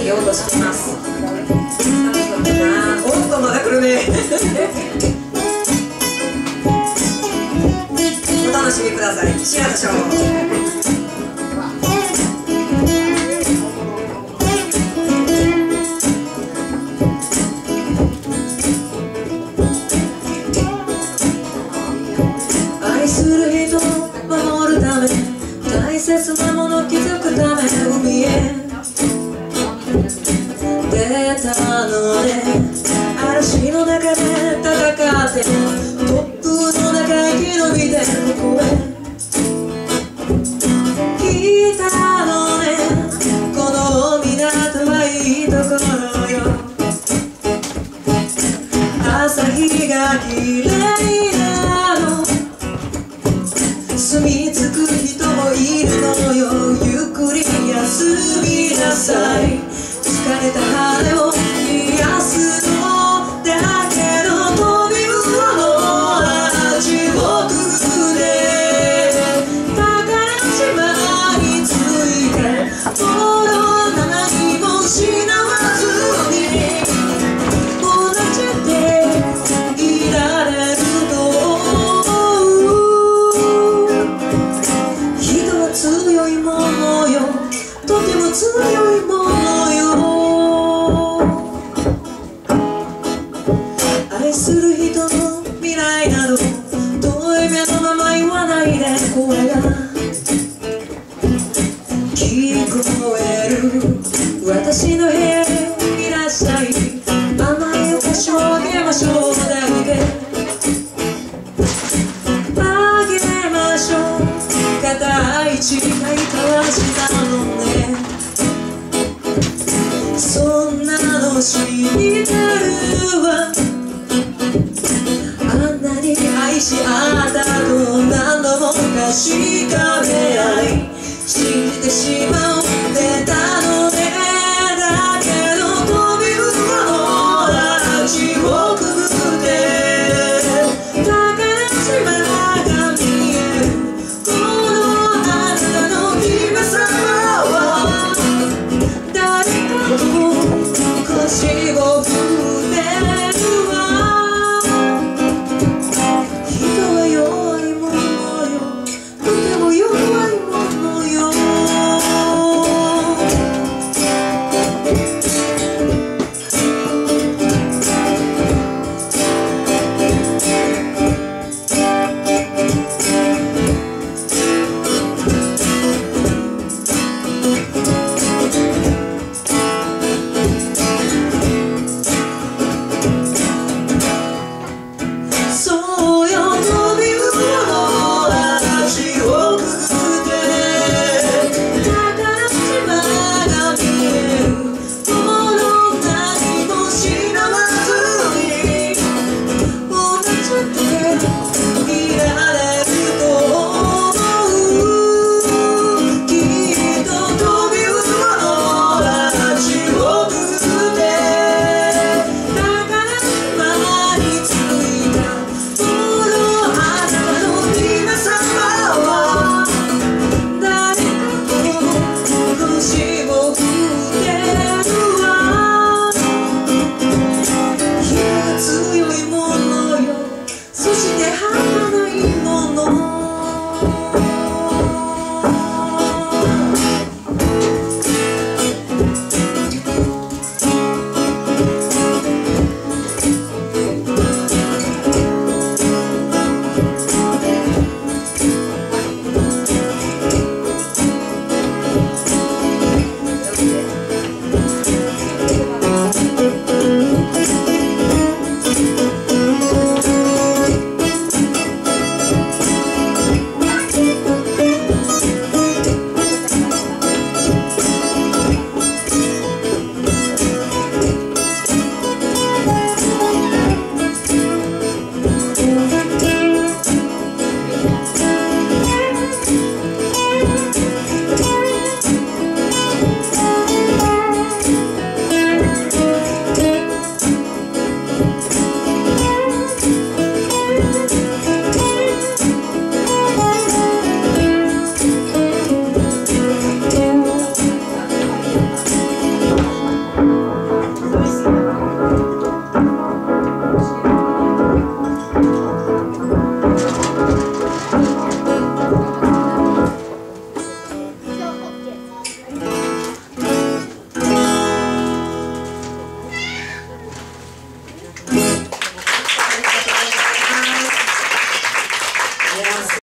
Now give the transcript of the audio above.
言おうとしています。おっとまだ来るね。お楽しみください。シアターショー。愛する人を守るため、大切なもの気づくため海へ出たのね。嵐の中で戦って突風の中生き延びてここへ来たのね。この港はいいところよ。朝日が綺麗なの。住み着く人もいるのよ。ゆっくり休みなさい。疲れた羽を癒すのだけど、飛び魚の地獄で宝島について心何も失わずに同じでいられると思う。人は強いものよ、とても強いものよ。愛する人の未来など遠い目のまま言わないで。声が聞こえる。私の部屋へいらっしゃい。甘いお菓子をあげましょうだけあげましょう。固い誓い交わしたのね。そんなの知ってるわ。あんなに愛し合ったと何度も確かめ合い信じてしまう